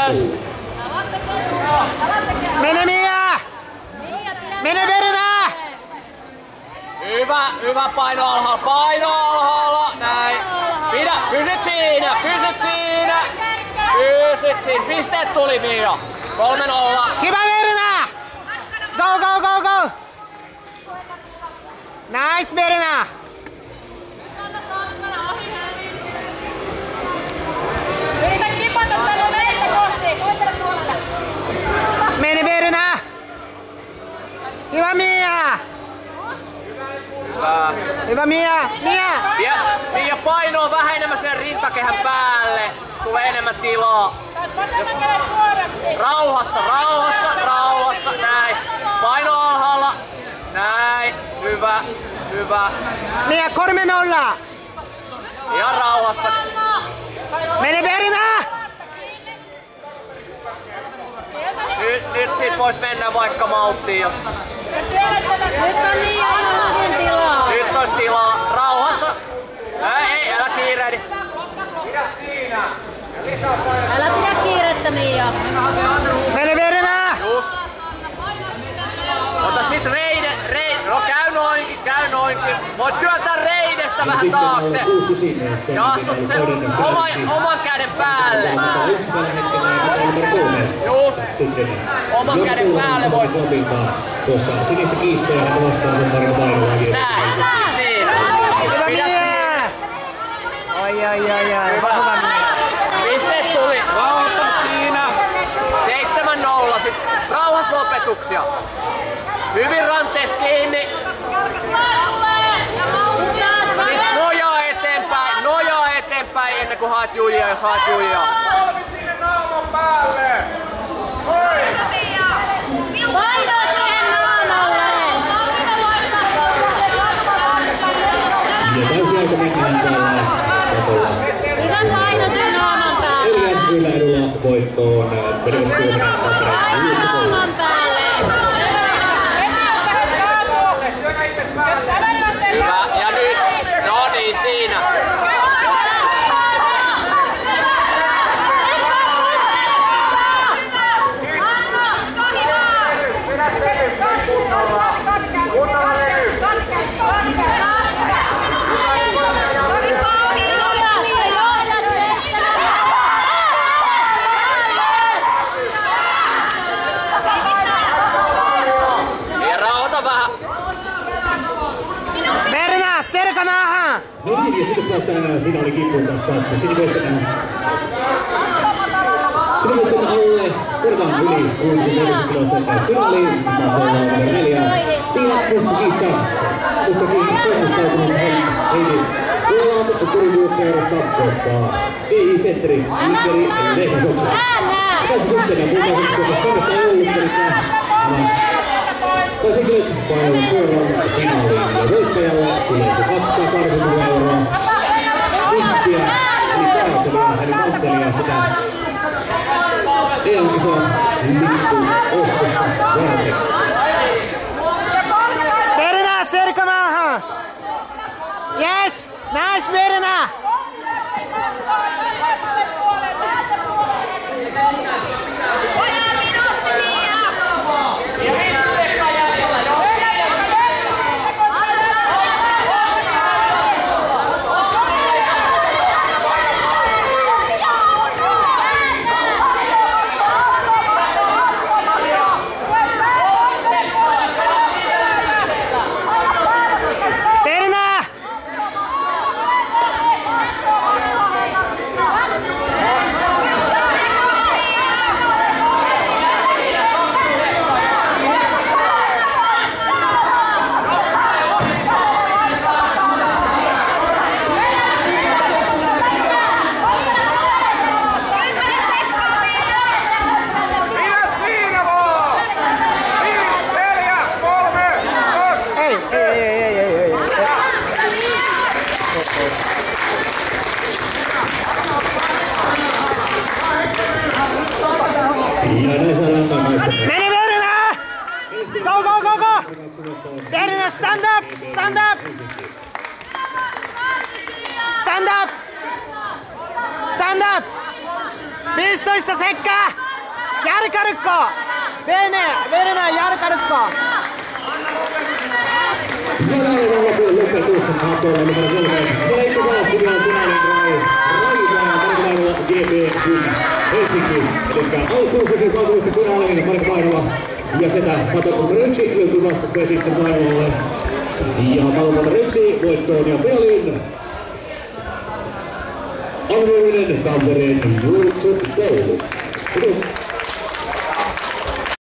ylös! Mene Mia! Mene Verna! Hyvä paino alhaalla, näin. Pysyt siinä! Pisteet tuli Mia. 3-0. Hyvä Verna! Go! Nice Verna! Mene Verna! Hyvä Mia! Hyvä Mia! Mia painoa vähän enemmän sen rintakehän päälle. Tulee enemmän tilaa. Rauhassa, näin. Paino alhaalla. Näin. Hyvä. Mia 3-0! Ihan rauhassa. Mene Verna! Nyt sit vois mennä vaikka malttiin, jos... Nyt on niin ihan tilaa. Nyt ois tilaa. Rauhassa. Ei, älä kiirehdi. Älä pidä kiirettä Mia. Mene Verna! Just. Ota sit reide. No käy noinkin. Voit työntää reidestä vähän taakse. Ja astut sen oman käden päälle. Just. Oman käden päälle voit. Tuossa sinisessä kiissä ja hän vastaa sen parin painoa. Näin. Siinä. Hyvä Mia! Ai. Hyvä. Pisteet tuli. Rauhassa siinä. 7-0. Sit rauhas lopetuksia. Hyvin ranteesta kiinni. Sitten nojaa eteenpäin ennen kuin haet Juijaa, jos haet Juijaa. Sinne naaman päälle! Paino siihen naamalle! Ja täysin aika mennään täällä tasolla. Hyvä paino siihen naaman päälle! Elian yläedulla voittoon Pervet Tuominen Tampereen. Naaman päälle! Hyvä. Ja nyt. No niin, siinä. Verna, serka maahan! No niin, ja sitten päästään finaalikippuun tässä. Sinivesten alle, kortaan yli 64 kiloista finaaliin. Mahdollaan numero 4. Siinä mustakiissa soimistautunut Heidi Kuolan Kurivuotseurasta kohtaa EI Sentteri Inkeri Lehmasoksa. Tässä sitten puhutaan koska Suomessa ei ollut, eli Henkilöt painavat suoraan finaaliin ja voittajalle yleensä 280 €. Vihtiä, eli päättelijä, eli manttelia sitä EM-kisan lippu-ostosta varten. Verna, serka maahan! Yes! Nice Verna! Mene Verna! Go, go, go, go! Verna, stand up! Stand up! Stand up! Stand up! 15 sekkaa! Järkärykko! Venenä järkärykko! Ja näin on lopun lopetus Natolla numero 3. Siellä itse asiassa final punainen Raivaa Marko GP Helsinki. Elikkä alkuun sekin kaupallisesti finaaliin Marko Painola. Ja setä matot numero 1 löytyy vastustaja sitten Painolalle. Ja matot numero 1 voittoon ja Peolin. Alueellinen Tampereen World Cup Koulu.